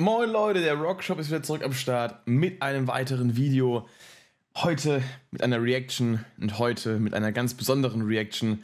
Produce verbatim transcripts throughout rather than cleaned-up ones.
Moin Leute, der Rockshop ist wieder zurück am Start mit einem weiteren Video. Heute mit einer Reaction und heute mit einer ganz besonderen Reaction.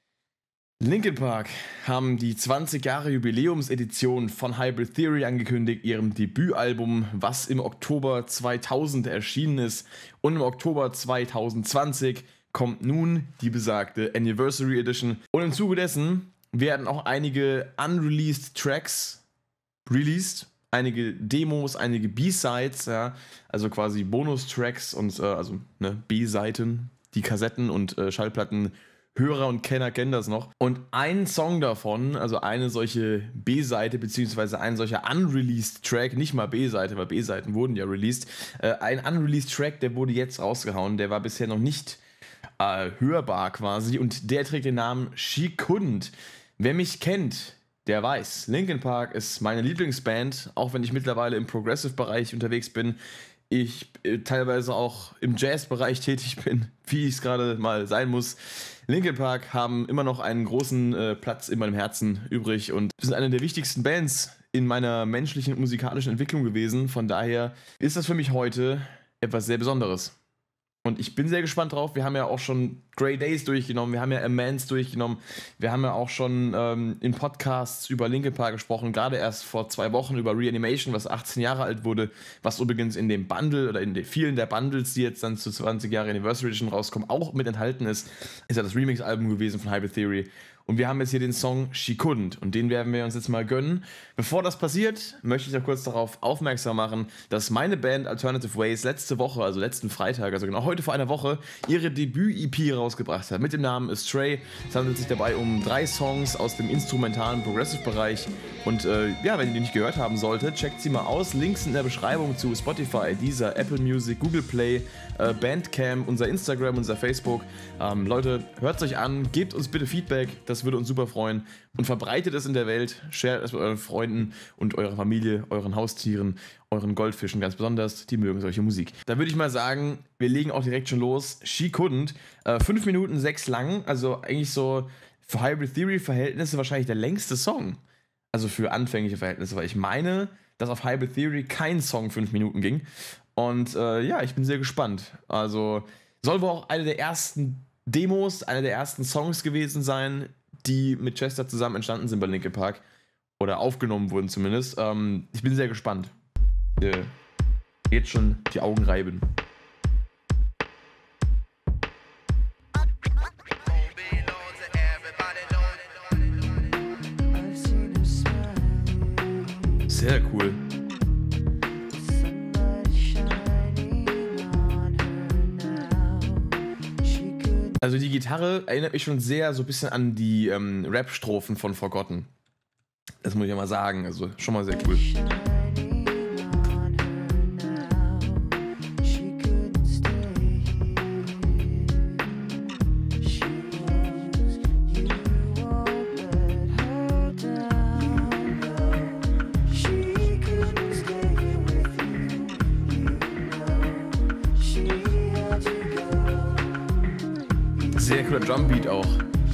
Linkin Park haben die zwanzig Jahre Jubiläumsedition von Hybrid Theory angekündigt, ihrem Debütalbum, was im Oktober zweitausend erschienen ist. Und im Oktober zweitausendzwanzig kommt nun die besagte Anniversary Edition. Und im Zuge dessen werden auch einige unreleased Tracks released. Einige Demos, einige B-Sides, ja, also quasi Bonustracks und äh, also ne, B-Seiten, die Kassetten und äh, Schallplatten. Hörer und Kenner kennen das noch. Und ein Song davon, also eine solche B-Seite, beziehungsweise ein solcher unreleased Track, nicht mal B-Seite, weil B-Seiten wurden ja released, äh, ein unreleased Track, der wurde jetzt rausgehauen, der war bisher noch nicht äh, hörbar quasi und der trägt den Namen She Couldn't. Wer mich kennt, der weiß, Linkin Park ist meine Lieblingsband, auch wenn ich mittlerweile im Progressive-Bereich unterwegs bin. Ich äh, teilweise auch im Jazz-Bereich tätig bin, wie ich es gerade mal sein muss. Linkin Park haben immer noch einen großen äh, Platz in meinem Herzen übrig und sind eine der wichtigsten Bands in meiner menschlichen und musikalischen Entwicklung gewesen. Von daher ist das für mich heute etwas sehr Besonderes. Und ich bin sehr gespannt drauf. Wir haben ja auch schon Grey Days durchgenommen, wir haben ja Amends durchgenommen, wir haben ja auch schon ähm, in Podcasts über Linkin Park gesprochen, gerade erst vor zwei Wochen über Reanimation, was achtzehn Jahre alt wurde, was übrigens in dem Bundle oder in den vielen der Bundles, die jetzt dann zu zwanzig Jahre Anniversary Edition rauskommen, auch mit enthalten ist, ist ja das Remix-Album gewesen von Hybrid Theory. Und wir haben jetzt hier den Song She Couldn't und den werden wir uns jetzt mal gönnen. Bevor das passiert, möchte ich noch kurz darauf aufmerksam machen, dass meine Band Alternative Ways letzte Woche, also letzten Freitag, also genau heute vor einer Woche, ihre Debüt-E P rausgebracht hat mit dem Namen Astray. Es handelt sich dabei um drei Songs aus dem instrumentalen Progressive-Bereich. Und äh, ja, wenn ihr die nicht gehört haben solltet, checkt sie mal aus. Links in der Beschreibung zu Spotify, Deezer, Apple Music, Google Play, äh, Bandcamp, unser Instagram, unser Facebook. Ähm, Leute, hört es euch an, gebt uns bitte Feedback, das würde uns super freuen und verbreitet es in der Welt, shared es mit euren Freunden und eurer Familie, euren Haustieren, euren Goldfischen ganz besonders, die mögen solche Musik. Da würde ich mal sagen, wir legen auch direkt schon los. She Couldn't, äh, fünf Minuten sechs lang, also eigentlich so für Hybrid Theory Verhältnisse wahrscheinlich der längste Song. Also für anfängliche Verhältnisse, weil ich meine, dass auf Hybrid Theory kein Song fünf Minuten ging. Und äh, ja, ich bin sehr gespannt. Also soll wohl auch eine der ersten Demos, einer der ersten Songs gewesen sein, die mit Chester zusammen entstanden sind bei Linkin Park. Oder aufgenommen wurden zumindest. Ähm, ich bin sehr gespannt. Äh, jetzt schon die Augen reiben. Sehr cool. Also die Gitarre erinnert mich schon sehr so ein bisschen an die ähm, Rap-Strophen von Forgotten. Das muss ich ja mal sagen, also schon mal sehr cool. Sehr cooler Drumbeat auch.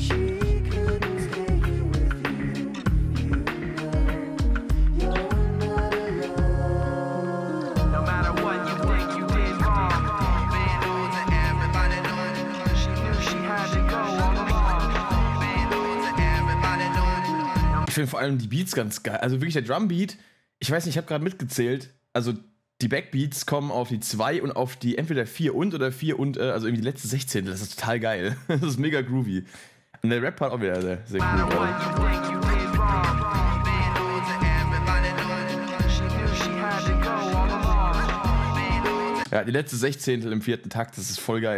Ich finde vor allem die Beats ganz geil. Also wirklich der Drumbeat, ich weiß nicht, ich habe gerade mitgezählt, also die Backbeats kommen auf die zwei und auf die entweder vier und oder vier und, äh, also irgendwie die letzte Sechzehntel. Das ist total geil. Das ist mega groovy. Und der Rap-Part auch wieder sehr, sehr cool. Ja, die letzte Sechzehntel im vierten Takt, das ist voll geil.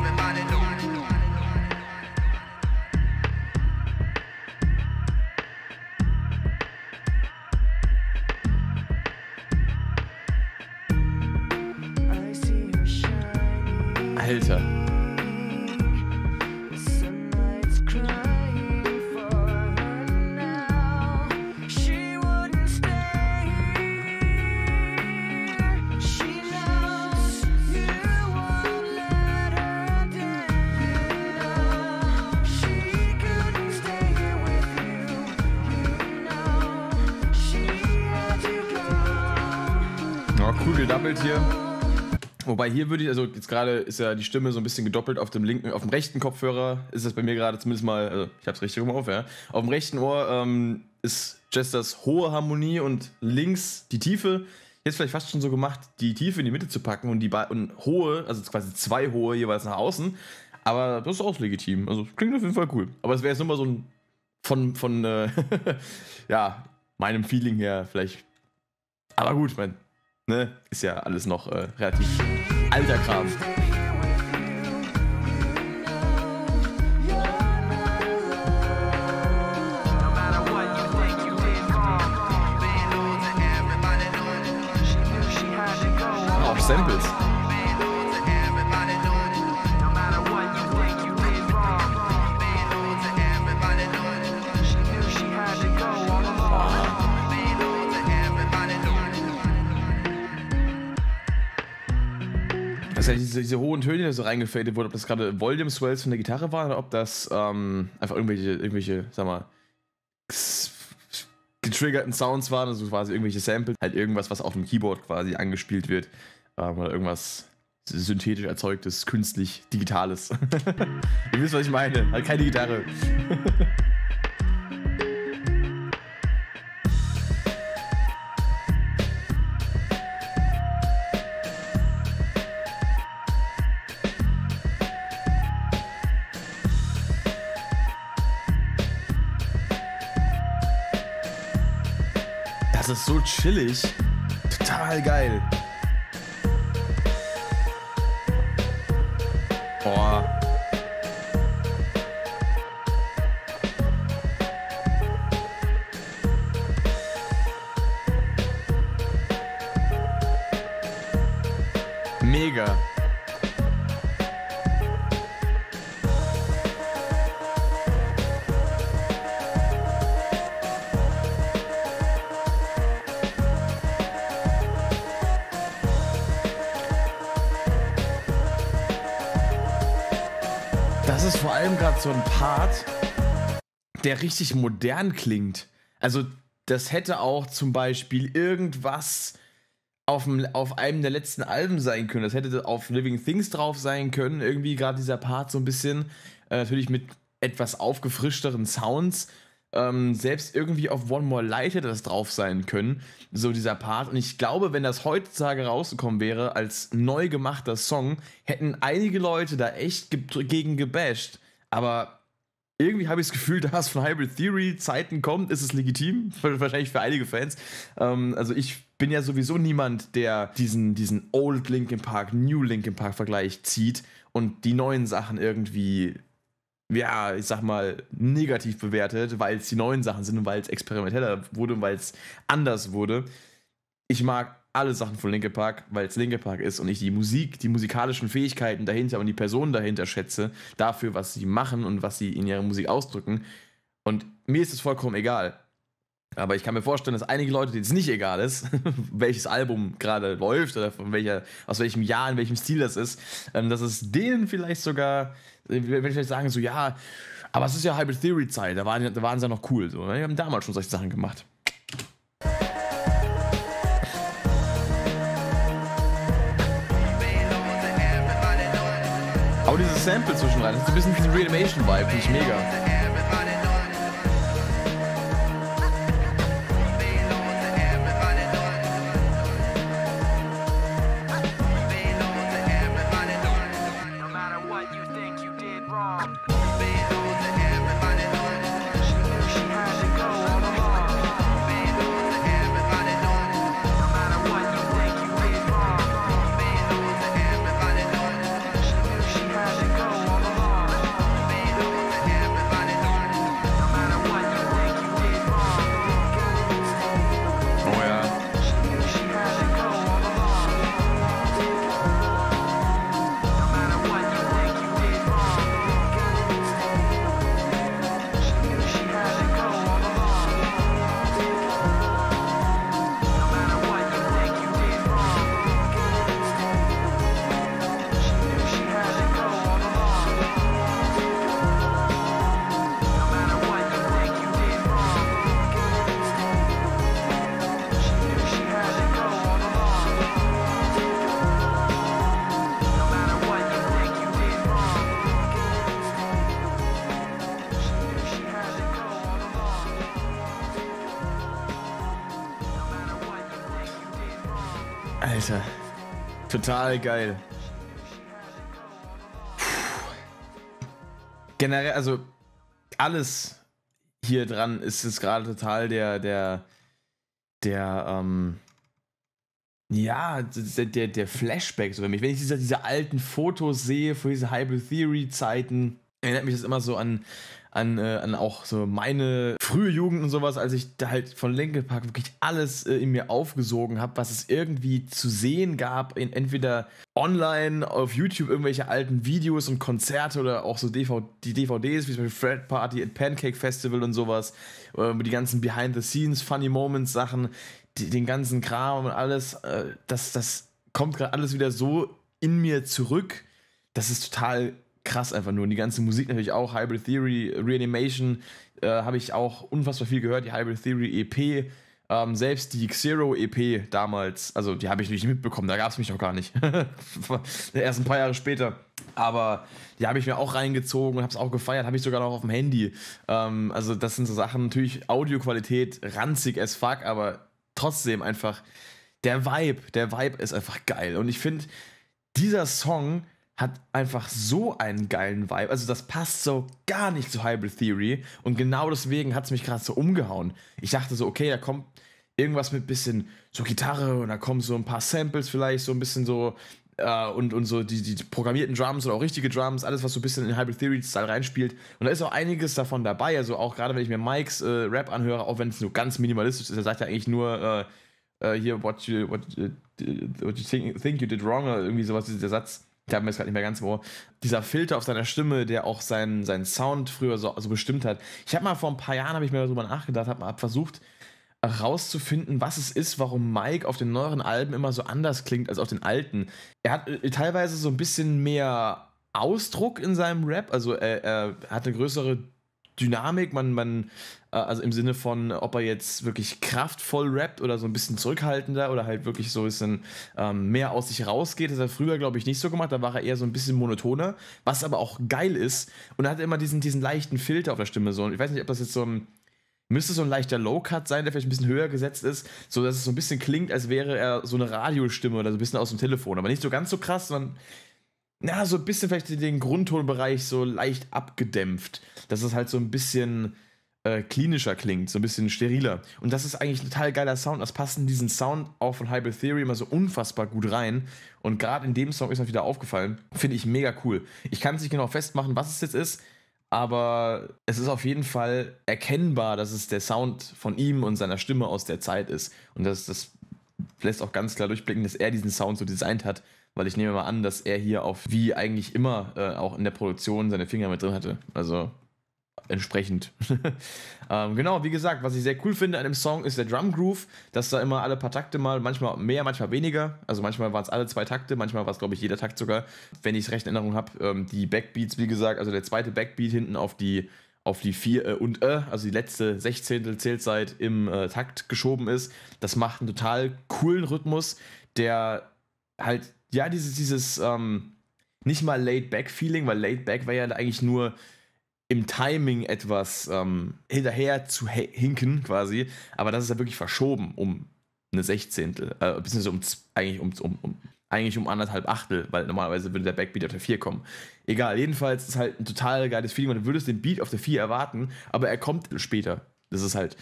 Alter. gedoubled hier. Wobei hier würde ich, also jetzt gerade ist ja die Stimme so ein bisschen gedoppelt auf dem linken, auf dem rechten Kopfhörer ist das bei mir gerade zumindest mal, also ich hab's richtig rum auf, ja. Auf dem rechten Ohr ähm, ist Jesters hohe Harmonie und links die Tiefe. Jetzt vielleicht fast schon so gemacht, die Tiefe in die Mitte zu packen und die ba und hohe, also quasi zwei hohe jeweils nach außen. Aber das ist auch legitim. Also klingt auf jeden Fall cool. Aber es wäre jetzt nur mal so ein von, von äh, ja, meinem Feeling her vielleicht. Aber gut, mein, ne, ist ja alles noch äh, relativ alter Kram. Auch Samples. Also diese, diese hohen Töne, die so reingefadet wurden, ob das gerade Volume Swells von der Gitarre waren oder ob das ähm, einfach irgendwelche, irgendwelche, sag mal, getriggerten Sounds waren, also quasi irgendwelche Samples, halt irgendwas, was auf dem Keyboard quasi angespielt wird, ähm, oder irgendwas synthetisch erzeugtes, künstlich, digitales. Ihr wisst, was ich meine, halt keine Gitarre. Das ist so chillig. Total geil. Boah. Mega. Das ist vor allem gerade so ein Part, der richtig modern klingt. Also das hätte auch zum Beispiel irgendwas auf, dem, auf einem der letzten Alben sein können. Das hätte auf Living Things drauf sein können. Irgendwie gerade dieser Part so ein bisschen. Äh, natürlich mit etwas aufgefrischteren Sounds. Ähm, selbst irgendwie auf One More Light hätte das drauf sein können. So dieser Part. Und ich glaube, wenn das heutzutage rausgekommen wäre als neu gemachter Song, hätten einige Leute da echt ge gegen gebasht. Aber irgendwie habe ich das Gefühl, da es von Hybrid Theory Zeiten kommt, ist es legitim. Wahrscheinlich für einige Fans. Ähm, also ich bin ja sowieso niemand, der diesen, diesen Old Linkin Park, New Linkin Park Vergleich zieht und die neuen Sachen irgendwie, ja, ich sag mal, negativ bewertet, weil es die neuen Sachen sind und weil es experimenteller wurde und weil es anders wurde. Ich mag alle Sachen von Linkin Park, weil es Linkin Park ist und ich die Musik, die musikalischen Fähigkeiten dahinter und die Personen dahinter schätze, dafür, was sie machen und was sie in ihrer Musik ausdrücken. Und mir ist es vollkommen egal. Aber ich kann mir vorstellen, dass einige Leute, denen es nicht egal ist, welches Album gerade läuft oder von welcher, aus welchem Jahr, in welchem Stil das ist, dass es denen vielleicht sogar, wenn ich vielleicht sagen, so ja, aber es ist ja Hybrid Theory Zeit, da waren, da waren sie ja noch cool. So. Wir haben damals schon solche Sachen gemacht. Auch dieses Sample zwischenrein, das ist ein bisschen diesen Reanimation-Vibe, finde ich mega. Alter. Total geil. Generell, also alles hier dran ist es gerade total der, der, der, ähm, ja, der, der, der Flashback so für mich. Wenn ich diese, diese alten Fotos sehe von diese Hybrid Theory Zeiten, erinnert mich das immer so an, an, äh, an auch so meine frühe Jugend und sowas, als ich da halt von Linkin Park wirklich alles äh, in mir aufgesogen habe, was es irgendwie zu sehen gab, in, entweder online auf YouTube irgendwelche alten Videos und Konzerte oder auch so D V die D V Ds, wie zum Beispiel Fred Party at Pancake Festival und sowas, äh, die ganzen Behind the Scenes, Funny Moments Sachen, die, den ganzen Kram und alles, äh, das, das kommt gerade alles wieder so in mir zurück, das ist total krass einfach nur. Und die ganze Musik natürlich auch, Hybrid Theory, Reanimation, äh, habe ich auch unfassbar viel gehört, die Hybrid Theory E P, ähm, selbst die Xero E P damals, also die habe ich nicht mitbekommen, da gab es mich noch gar nicht. Erst ein paar Jahre später. Aber die habe ich mir auch reingezogen und habe es auch gefeiert, habe ich sogar noch auf dem Handy. Ähm, also das sind so Sachen, natürlich Audioqualität ranzig as fuck, aber trotzdem einfach der Vibe, der Vibe ist einfach geil. Und ich finde, dieser Song hat einfach so einen geilen Vibe. Also das passt so gar nicht zu Hybrid Theory. Und genau deswegen hat es mich gerade so umgehauen. Ich dachte so, okay, da kommt irgendwas mit bisschen so Gitarre und da kommen so ein paar Samples vielleicht, so ein bisschen so äh, und, und so die, die programmierten Drums oder auch richtige Drums, alles, was so ein bisschen in Hybrid Theory-Style reinspielt. Und da ist auch einiges davon dabei. Also auch gerade, wenn ich mir Mikes äh, Rap anhöre, auch wenn es nur ganz minimalistisch ist, er sagt ja eigentlich nur äh, äh, hier, what you, what, uh, what you think, think you did wrong oder irgendwie sowas, der Satz. Ich habe mir jetzt gerade nicht mehr ganz im Ohr. Dieser Filter auf seiner Stimme, der auch seinen, seinen Sound früher so, so bestimmt hat. Ich habe mal vor ein paar Jahren, habe ich mir darüber nachgedacht, habe mal versucht herauszufinden, was es ist, warum Mike auf den neueren Alben immer so anders klingt als auf den alten. Er hat äh, teilweise so ein bisschen mehr Ausdruck in seinem Rap, also er, er hat eine größere Dynamik, man, man, äh, also im Sinne von, ob er jetzt wirklich kraftvoll rappt oder so ein bisschen zurückhaltender oder halt wirklich so ein bisschen ähm, mehr aus sich rausgeht. Das hat er früher, glaube ich, nicht so gemacht, da war er eher so ein bisschen monotoner, was aber auch geil ist. Und er hat immer diesen, diesen leichten Filter auf der Stimme. So. Und ich weiß nicht, ob das jetzt so ein, müsste so ein leichter Low-Cut sein, der vielleicht ein bisschen höher gesetzt ist, so dass es so ein bisschen klingt, als wäre er so eine Radiostimme oder so ein bisschen aus dem Telefon. Aber nicht so ganz so krass, sondern na, so ein bisschen vielleicht den Grundtonbereich so leicht abgedämpft, dass es halt so ein bisschen äh, klinischer klingt, so ein bisschen steriler. Und das ist eigentlich ein total geiler Sound. Das passt in diesen Sound auch von Hybrid Theory immer so unfassbar gut rein. Und gerade in dem Song ist mir wieder aufgefallen. Finde ich mega cool. Ich kann es nicht genau festmachen, was es jetzt ist, aber es ist auf jeden Fall erkennbar, dass es der Sound von ihm und seiner Stimme aus der Zeit ist. Und das, das lässt auch ganz klar durchblicken, dass er diesen Sound so designt hat. Weil ich nehme mal an, dass er hier auf, wie eigentlich immer, äh, auch in der Produktion seine Finger mit drin hatte. Also entsprechend. ähm, genau, wie gesagt, was ich sehr cool finde an dem Song ist der Drum Groove, dass da immer alle paar Takte mal, manchmal mehr, manchmal weniger. Also manchmal waren es alle zwei Takte, manchmal war es, glaube ich, jeder Takt sogar, wenn ich es recht in Erinnerung habe. Ähm, die Backbeats, wie gesagt, also der zweite Backbeat hinten auf die auf die vier äh, und äh, also die letzte Sechzehntel Zählzeit im äh, Takt geschoben ist. Das macht einen total coolen Rhythmus, der halt ja, dieses, dieses ähm, nicht mal Laid-Back-Feeling, weil Laid-Back wäre ja eigentlich nur im Timing etwas ähm, hinterher zu hinken quasi, aber das ist ja wirklich verschoben um eine Sechzehntel, äh, beziehungsweise um, eigentlich, um, um, um, eigentlich um anderthalb Achtel, weil normalerweise würde der Backbeat auf der vier kommen. Egal, jedenfalls ist es halt ein total geiles Feeling, man würde den Beat auf der vier erwarten, aber er kommt später. Das ist halt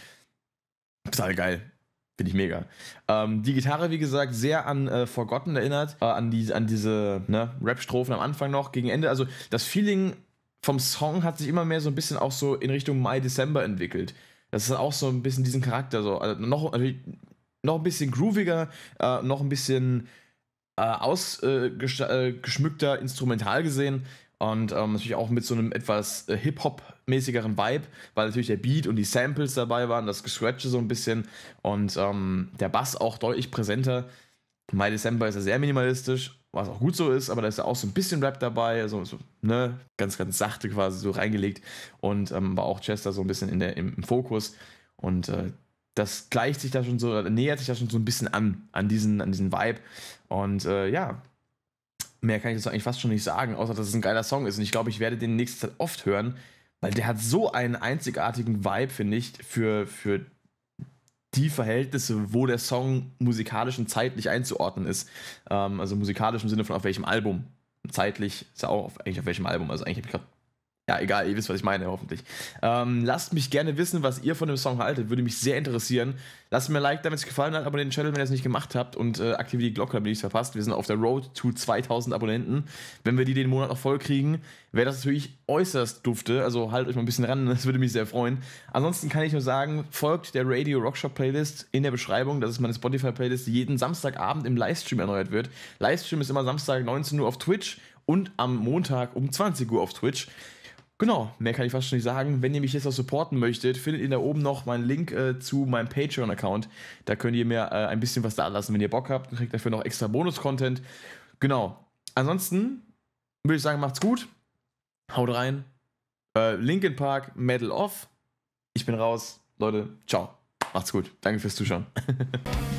total geil. Finde ich mega. Ähm, die Gitarre, wie gesagt, sehr an äh, Forgotten erinnert, äh, an, die, an diese ne, Rap-Strophen am Anfang noch, gegen Ende. Also das Feeling vom Song hat sich immer mehr so ein bisschen auch so in Richtung Mai, Dezember entwickelt. Das ist auch so ein bisschen diesen Charakter so. Also noch, also noch ein bisschen grooviger, äh, noch ein bisschen äh, ausgeschmückter, äh, instrumental gesehen. Und ähm, natürlich auch mit so einem etwas äh, Hip-Hop-mäßigeren Vibe, weil natürlich der Beat und die Samples dabei waren, das Gescratche so ein bisschen und ähm, der Bass auch deutlich präsenter. My December ist ja sehr minimalistisch, was auch gut so ist, aber da ist ja auch so ein bisschen Rap dabei, also so, ne, ganz, ganz sachte quasi so reingelegt und ähm, war auch Chester so ein bisschen in der, im, im Fokus und äh, das gleicht sich da schon so, nähert sich da schon so ein bisschen an, an diesen, an diesen Vibe und äh, ja, mehr kann ich dazu eigentlich fast schon nicht sagen, außer dass es ein geiler Song ist. Und ich glaube, ich werde den in nächster Zeit oft hören, weil der hat so einen einzigartigen Vibe, finde ich, für, für die Verhältnisse, wo der Song musikalisch und zeitlich einzuordnen ist. Ähm, also musikalisch im Sinne von auf welchem Album. Zeitlich ist ja auch auf, eigentlich auf welchem Album. Also eigentlich habe ich gerade. Ja, egal, ihr wisst, was ich meine, hoffentlich. Ähm, lasst mich gerne wissen, was ihr von dem Song haltet. Würde mich sehr interessieren. Lasst mir ein Like, wenn es gefallen hat, abonniert den Channel, wenn ihr es nicht gemacht habt und äh, aktiviert die Glocke, damit ihr nichts verpasst. Wir sind auf der Road to zweitausend Abonnenten. Wenn wir die den Monat noch voll kriegen, wäre das natürlich äußerst dufte. Also haltet euch mal ein bisschen ran, das würde mich sehr freuen. Ansonsten kann ich nur sagen, folgt der Radio Rockshop Playlist in der Beschreibung. Das ist meine Spotify-Playlist, die jeden Samstagabend im Livestream erneuert wird. Livestream ist immer Samstag neunzehn Uhr auf Twitch und am Montag um zwanzig Uhr auf Twitch. Genau, mehr kann ich fast schon nicht sagen. Wenn ihr mich jetzt auch supporten möchtet, findet ihr da oben noch meinen Link äh, zu meinem Patreon-Account. Da könnt ihr mir äh, ein bisschen was da lassen, wenn ihr Bock habt. Dann kriegt dafür noch extra Bonus-Content. Genau. Ansonsten würde ich sagen, macht's gut. Haut rein. Äh, Linkin Park, Medal Off. Ich bin raus. Leute, ciao. Macht's gut. Danke fürs Zuschauen.